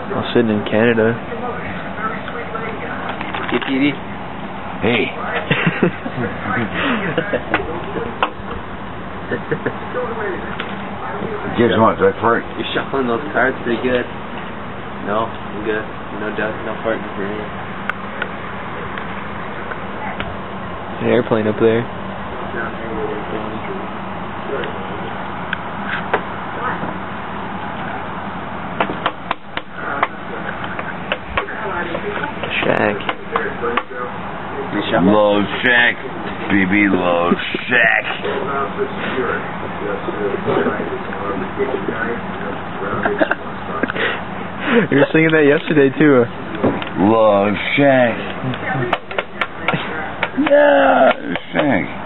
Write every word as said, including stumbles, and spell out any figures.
I'm sitting in Canada. Hey, Petey. Hey. Guess what? That's right. You're shuffling those cards pretty good. No, I'm good. No doubt, no farting for me. An airplane up there. Shack. Love shack. Baby, love shack. You were singing that yesterday too. Love shack. Yeah, shack.